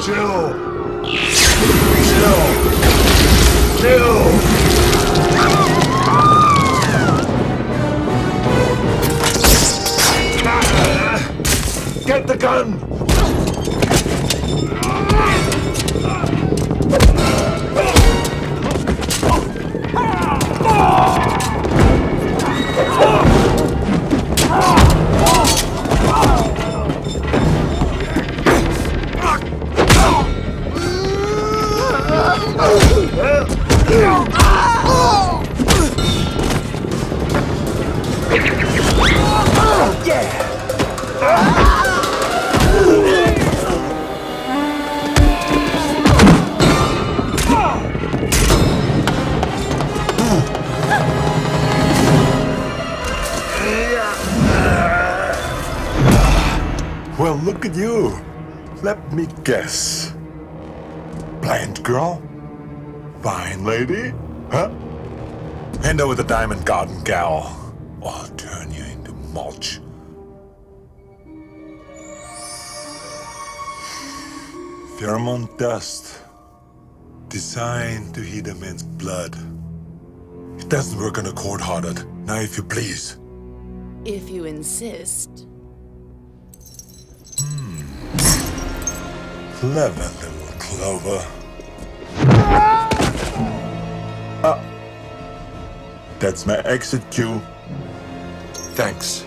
Chill. Chill. Get the gun! Well, look at you. Let me guess. Blind girl? Fine lady? Huh? Hand over the diamond garden gal, or I'll turn you into mulch. Pheromone dust. Designed to heat a man's blood. It doesn't work on a cold-hearted. Now, if you please. If you insist. Clever little clover. That's my exit cue. Thanks.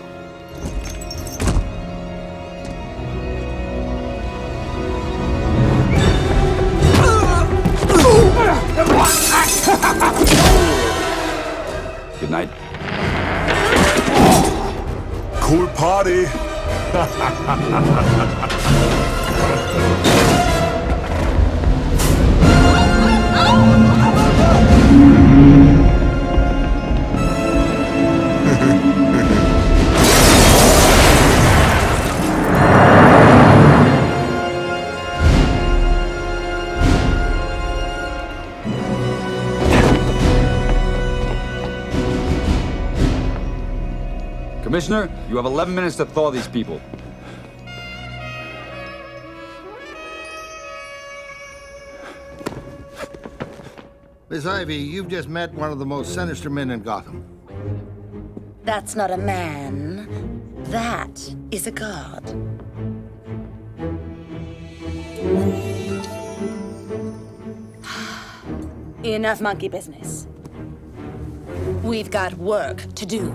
Good night. Cool party. Commissioner, you have 11 minutes to thaw these people. Miss Ivy, you've just met one of the most sinister men in Gotham. That's not a man. That is a god. Enough monkey business. We've got work to do.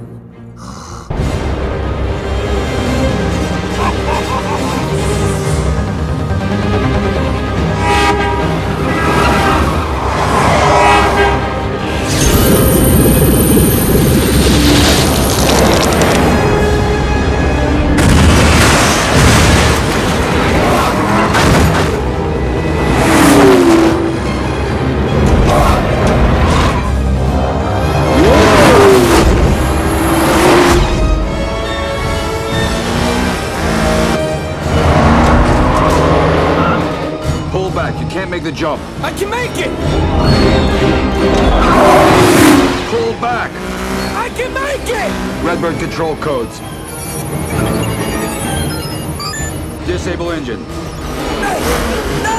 Make the jump. I can make it! Pull back. I can make it! Redbird control codes. Disable engine. No!